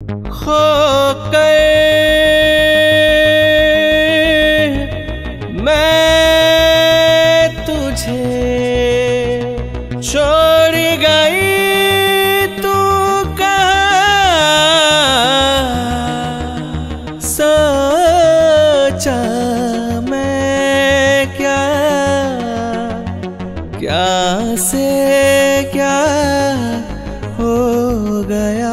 खो कर मैं तुझे छोड़ गई, तू कहाँ सोचा मैं क्या क्या से क्या हो गया।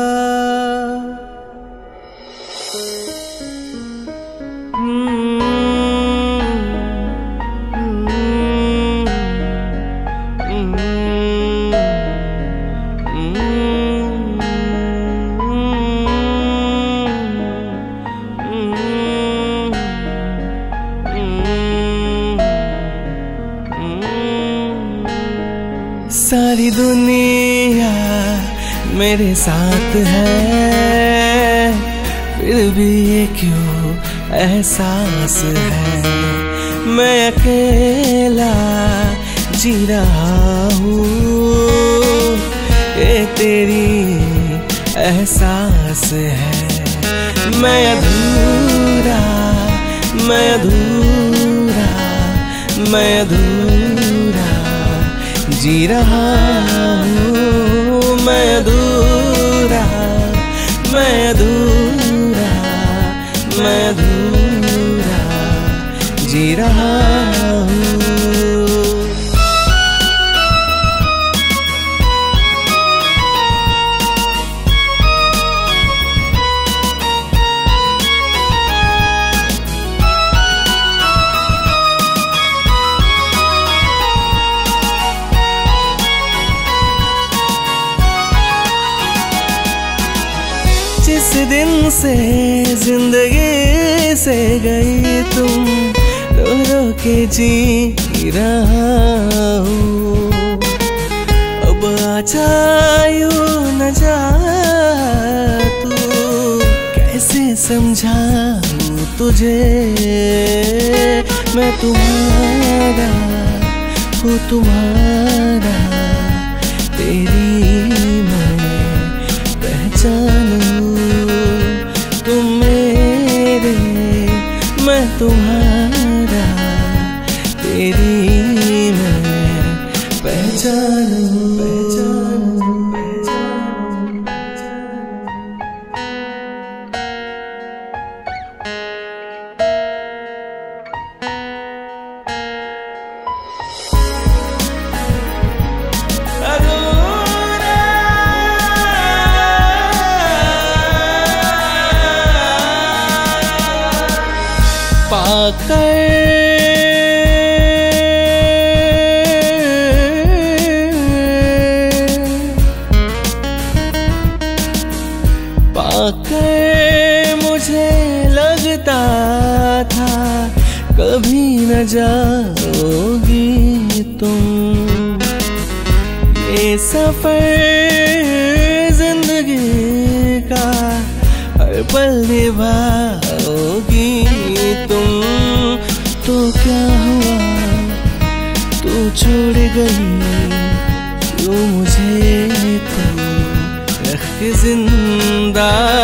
सारी दुनिया मेरे साथ है, फिर भी ये क्यों एहसास है। मैं अकेला जी रहा हूँ, ये तेरी एहसास है। मैं अधूरा मैं अधूरा मैं अधूरा जी रहा हूँ। मैं अधूरा मैं अधूरा मैं अधूरा जी रहा हूँ। जिस दिन से जिंदगी से गई तुम, रो रो के जी रहा हूँ। अब आजा यूं न जा तू, कैसे समझाऊं तुझे। मैं तुम्हारा हूँ तुम्हारा, तेरी मैं पहचान हूँ। तुम मेरे मैं तुम्हारा, तेरी मैं पहचान हूँ पहचान हूँ पाकर मुझे लगता था कभी न जाओगी तुम। ये सफर जिंदगी का हर पल निभाओगी तुम। तो क्या हुआ तू छोड़ गई क्यों मुझे, तो रख जिंदा